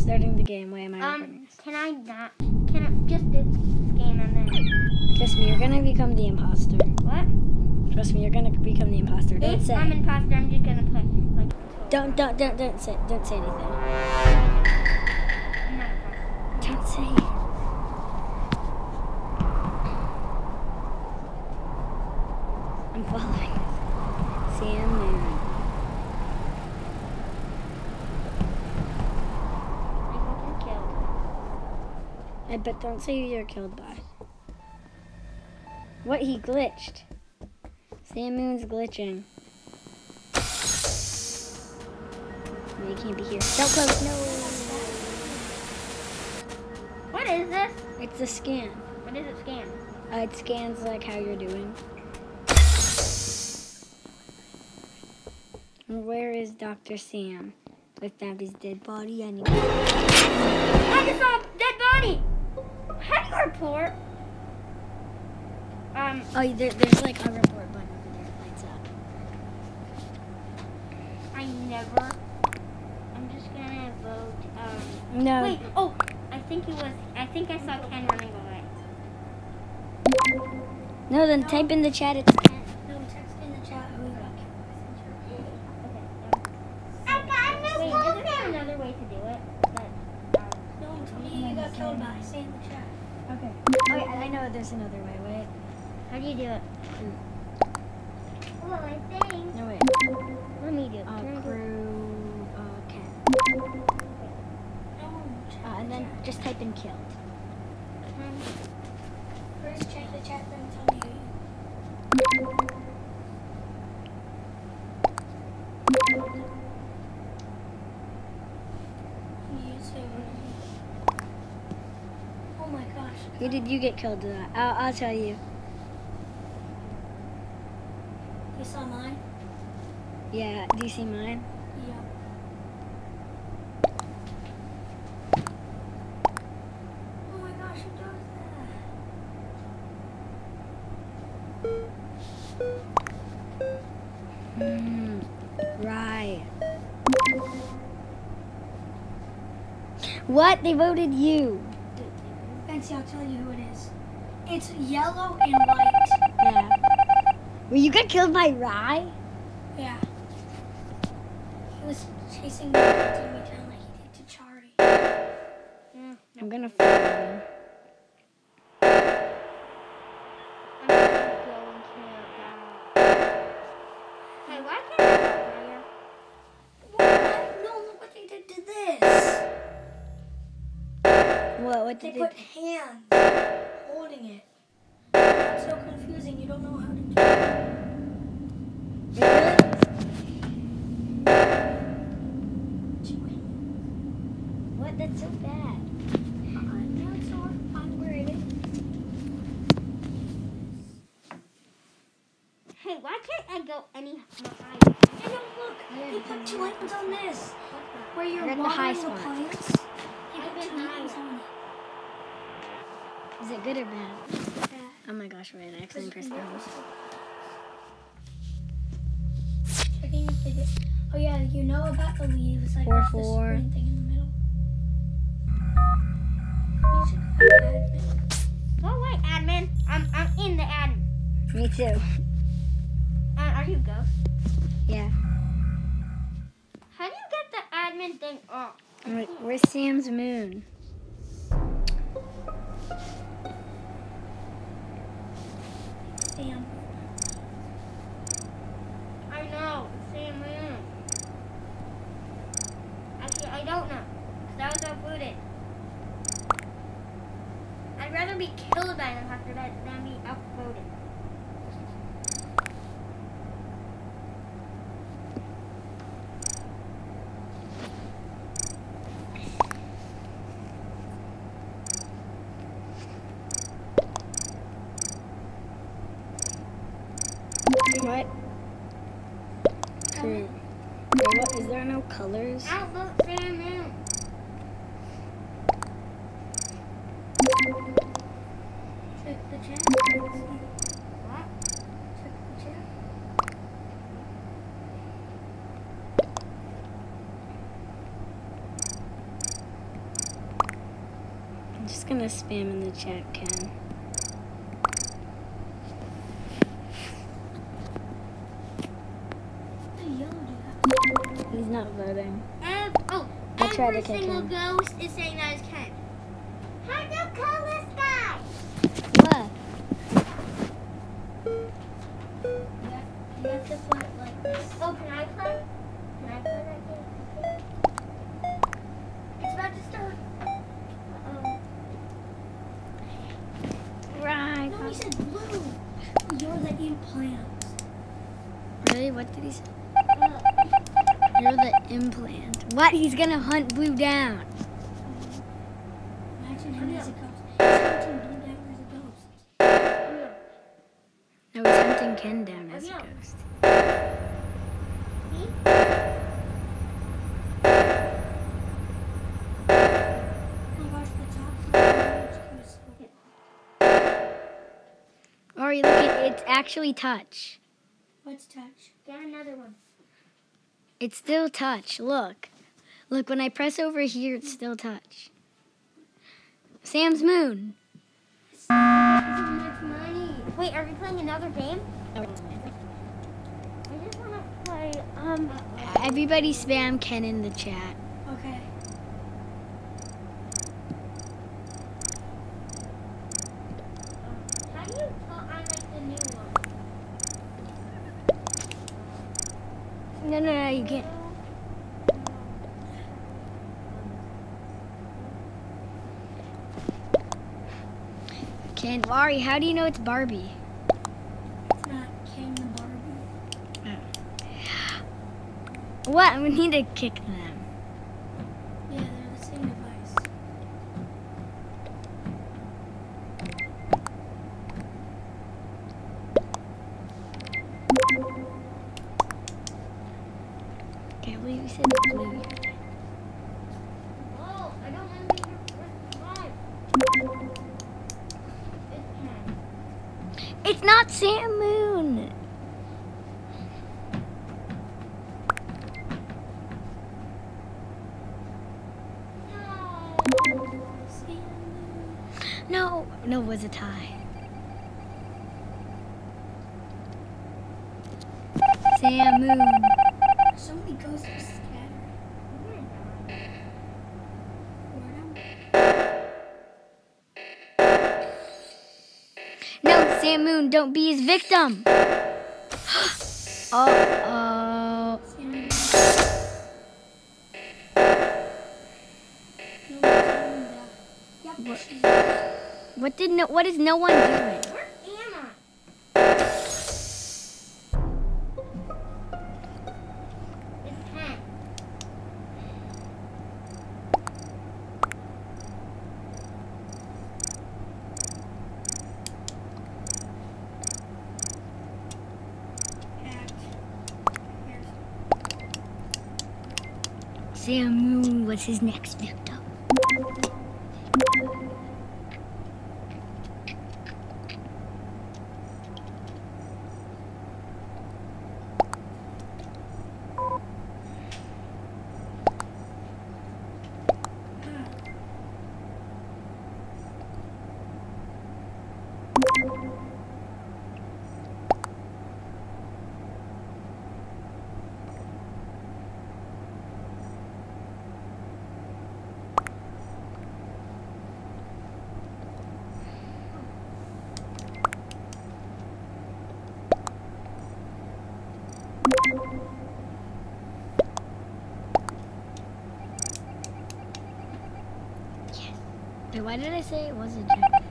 starting the game. Why am I recording this? Can I not? Can I just do this game and then? Trust me, you're gonna become the imposter. What? Trust me, you're gonna become the imposter. Don't If say. I'm imposter, I'm just gonna play. Like, Don't say anything. I'm not imposter. Don't say it. I'm following Sam Moon. I'm getting killed. But don't say who you're killed by. What? He glitched. Sam Moon's glitching. No, you can't be here. Don't close. No. What is this? It's a scan. What does it scan? It scans like how you're doing. Where is Dr. Sam? I found his dead body. I need. I just saw a dead body. How do you report? Oh, there's like a report button over there. It lights up. I never. I'm just gonna vote. No. Wait. Oh, I think it was. I think I saw Ken running away. No, then type in the chat. It's Ken. No, text in the chat who you got killed. Wait, isn't there another way to do it? But, No, tell me who you got killed by. Say in the chat. Okay. Oh, yeah, I know there's another way. Wait. how do you do it? Well, I think. No, wait. Let me do it. Crew, Ken. No, And then just type in killed. first check the chat, then tell me who you. Oh my gosh. Who did you get killed? I'll tell you. You saw mine? Yeah. Do you see mine? Yeah. Oh my gosh, who does that? Right. What? They voted you. Fancy, I'll tell you who it is. It's yellow and white. Yeah. Well, you got killed by Rye? Yeah. He was chasing me down like he did to Chari. I'm gonna follow them. I'm gonna go into that. Hey, why can't I go higher? What? No, look what they did to this. What They did put they? hands holding it. It's so confusing. You don't know how to do it. Really? What? That's so bad. Now it's so hard to find where it is. Hey, why can't I go any higher? Hey, no, look. They put 2 items on this. Where you're You're at the high watering the spot. plants. They put 2 items on it. Is it good or bad? Yeah. Oh my gosh, wait, I accidentally pressed the house. Checking if they did. Oh yeah, you know about the leaves, like 4, this 4. green thing in the middle. You should go to admin. Go away, admin. I'm in the admin. Me too. Are you Ghost? Yeah. How do you get the admin thing off? Where's Sam's moon? Damn. I know. It's Sam Moon. Actually, I don't know. Because I was outvoted. I'd rather be killed by an imposter than be outvoted. What? Crew. Wait, what? Is there no colors? Outvote Sam Moon. Check the chat. What? Check the chat. just gonna spam in the chat, Ken. The yellow dude. He's not voting. Every tried to kick single him. ghost is saying that is Ken. How do you call this guy? What? You have to put it like this. Oh, can I play? Can I play that game? It's about to start. Right. No, he said blue. You're the implant. Really? What did he say? You're the implant. What? He's gonna hunt Blue down. Imagine him as a ghost. He's hunting blue down as a ghost. No, he's hunting Ken down as a yeah. ghost. Oh my gosh, the top part is Ori, look, it's actually touch. What's touch? Get another one. It's still touch. Look. Look, when I press over here, it's still touch. Sam's Moon. So much money. Wait, are we playing another game? I just want to play. Everybody spam Ken in the chat. Okay. How do you tell I like the new one? No, you can't. Ken, Ori, how do you know it's Barbie? It's not Ken the Barbie. What? We need to kick them. Yeah, they're the same device. Can't believe you said blue. Oh, I don't want to be your first one. It's Ken. It's not Sam Moon. No. No, it was a tie. Sam Moon. So many ghosts are scattered. No, Sam Moon, don't be his victim. Uh-oh. What is no one doing? Where am I? It's Ken. Sam Moon was his next victim. Wait, why did I say it was a jack?